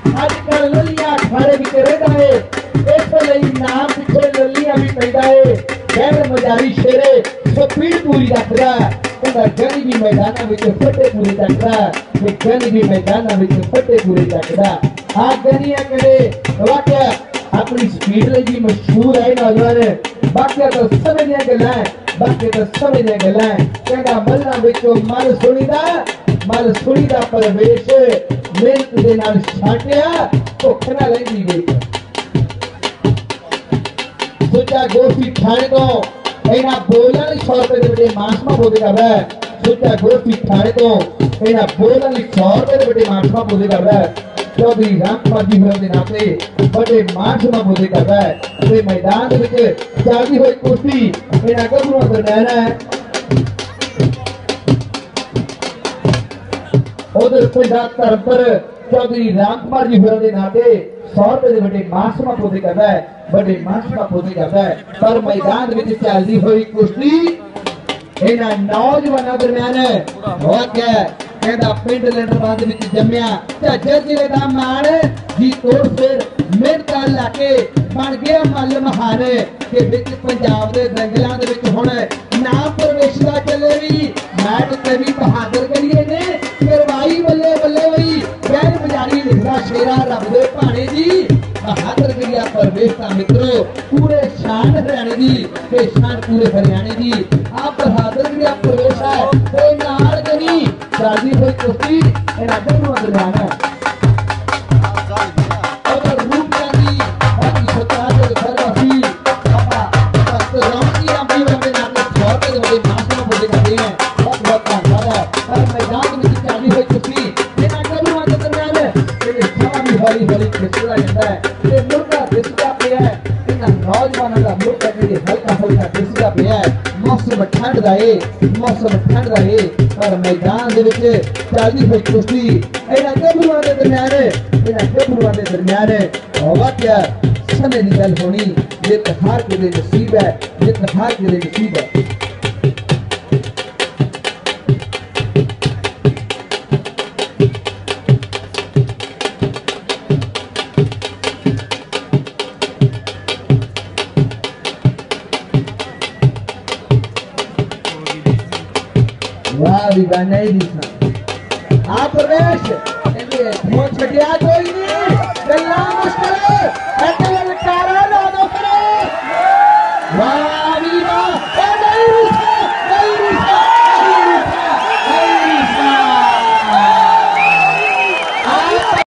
आजकल ललिया अखाड़े विच रहिंदा है, इसलिए नाम पिछे ललिया भी पैदा है। गैर मजारी शेरे स्पीड पूरी रखदा, कहंदा गली भी मैदानां विच फटे पूरी रखदा, ते गली भी मैदानां विच फटे पूरी रखदा। आ गलियां कदे वाकया अपनी स्पीड लई भी मशहूर है नौजवान, बाकी तो समझने गल्लां, बाकी तो समझने गल्लां। कहंदा मल्लां विचों मल सुणीदा परवेश, मेहनत दे नाल छाटिया भुख ना लैंदी वेख। सुचा गोष्ठी ठाणे तो इन्हां बोलण लई 100 रुपए दे बड़े मासमा बोले करदा है। सुचा गोष्ठी ठाणे तो इन्हां बोलण लई 100 रुपए दे बड़े मासमा बोले करदा है। चौधरी रामकुमार जी होरां दे नाते बड़े मासमा बोले करदा है। ते मैदान दे विच चलदी होई कुश्ती इन्हां गभरूआं दरमियान है। उधर पंजाब धर्मपुर चौधरी रामकुमार जी होरां दे नाते 100 रुपए दे बड़े मासमा बोले करदा है, बड़े मासमा बोले करदा है। पर मैदान विच चलदी होई कुश्ती इन्हां नौजवानां दरमियान हो क्या कहंदा पिंड लंडरबाद विच जम्मिया झज्जर जिले दा मान जी तोड़ फिर मेहनत लाके बन गया मल महान के विच पंजाब दे दंगलां दे विच हुण नाम प्रवेश दा चले भी मैच कवि बहादुर करिए ने करवाई बल्ले बल्ले वही गैर मजारी लिखदा शेरा रब दे भाणे जी बहादुर करिया प्रवेश दा मित्रो पूरे शान हरियाणे दी ते शान पूरे हरियाणे दी आ बहादुर करिया प्रवेश है ते नाल कनी शादी होई कुश्ती इन्हां गभरूआं दरमियान है। अगर रूप चांदी बाकी सताज दे फरवासी पापा बस रामजी रामजी वाले नाते 100 रुपए दे बड़े मासमा बोले करदे हैं। बहुत धन्यवाद है। पर मैदान विच शादी होई कुश्ती इन्हां गभरूआं दे दरमियान ते समा भी हौली हौली खिसकदा जांदा है ते मुर्गा दिसदा पिया है। इन्हां नौजवानां दा मुर्गा जे हल्का हल्का दिसदा पिया है। मौसम ठंड दा है, मौसम ठंड दा है, पर मैदान दे विच चलदी होई कुश्ती इन्हां गभरूआं दे दरमियान वाकया समय दी गल होनी। जित हार के दे नसीब है, जित हार के दे नसीब है। वाह भी नहीं दिसना। आप प्रवेश इनके फोन छटिया कोई